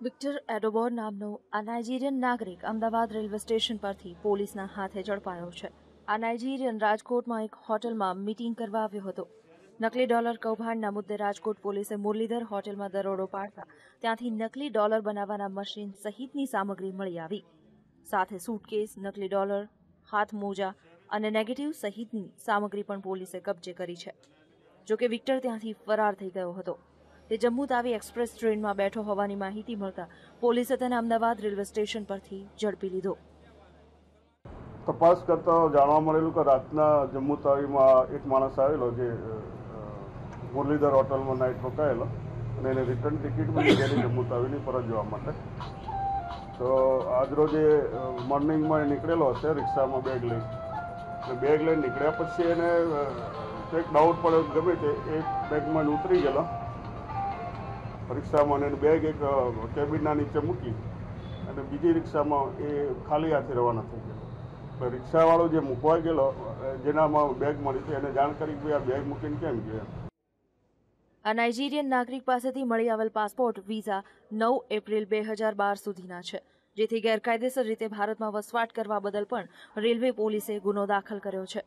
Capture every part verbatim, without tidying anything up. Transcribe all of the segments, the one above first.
Victor એડોબોર નામનો આ Nigerian નાગરિક અમદાવાદ રેલવે સ્ટેશન પરથી પોલીસના હાથે ઝડપાયો છે। આ નાઇજીરિયન રાજકોટમાં એક હોટલમાં મીટિંગ કરવા આવ્યો હતો। નકલી ડોલર કૌભાંડના મુદ્દે રાજકોટ પોલીસે મુરલીધર હોટલમાં દરોડો પાડતા ત્યાંથી નકલી ડોલર બનાવવાના મશીન સહિતની સામગ્રી મળી આવી। સાથે સૂટકેસ, નકલી ડોલર, હાથ મોજા અને નેગેટિવ સહિતની સામગ્રી પણ પોલીસે કબજે કરી છે। જોકે વિક્ટર ત્યાંથી ફરાર થઈ ગયો હતો। તે જમ્મુ તાવી એક્સપ્રેસ ટ્રેનમાં બેઠો હોવાની માહિતી મળતા પોલીસે તેને અમદાવાદ રેલવે સ્ટેશન પરથી ઝડપી લીધો। તપાસ કરતા જાણવા મળેલું કે રાતના જમ્મુ તાવીમાં એક માણસ આવેલો જે મુરલીધર હોટલમાં નાઇટ રોકાયેલો અને એને રિટર્ન ટિકિટ મળી ગયેલી જમ્મુ તાવીની પરત જવા માટે। તો આજરોજ એ મોર્નિંગમાં નીકળેલો હશે રિક્ષામાં બેગ લઈ બેગ લઈને નીકળ્યા પછી એને કંઈક ડાઉટ પડ્યો ગમે તે એક બેગમાં ઉતરી ગયેલો રિક્ષામાં અને બેગ એક કેબિનના નીચે મૂકી અને બીજી રિક્ષામાં એ ખાલી હાથે રવાના થઈ ગયેલો। રિક્ષાવાળો જે મૂકવા ગયેલો જેનામાં બેગ મળી હતી એને જાણ કરી કે આ બેગ મૂકીને કેમ ગયો। આ નાઇજીરિયન નાગરિક પાસેથી મળી આવેલ પાસપોર્ટ વિઝા નવ એપ્રિલ બે હજાર બાર સુધીના છે, જેથી ગેરકાયદેસર રીતે ભારતમાં વસવાટ કરવા બદલ પણ રેલવે પોલીસે ગુનો દાખલ કર્યો છે।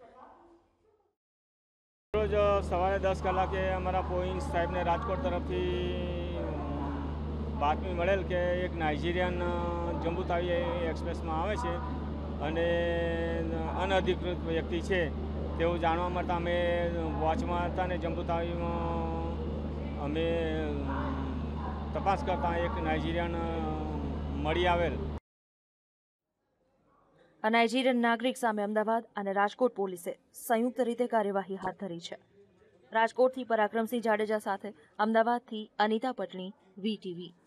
રોજ સવારે દસ કલાકે અમારા પોઈન્ટ સાહેબને રાજકોટ તરફથી બાતમી મળેલ કે એક નાઇજીરિયન જમ્મુ તાવી એક્સપ્રેસમાં આવે છે અને અનઅધિકૃત વ્યક્તિ છે તેવું જાણવા મળતા અમે વોચમાં હતા અને જમ્મુ તાવીમાં અમે તપાસ કરતા એક નાઇજીરિયન મળી આવેલ। આ નાઇજીરિયન નાગરિક સામે અમદાવાદ અને રાજકોટ પોલીસે સંયુક્ત રીતે કાર્યવાહી હાથ ધરી છે। રાજકોટથી પરાક્રમસિંહ જાડેજા સાથે અમદાવાદથી અનિતા પટણી, વીટીવી।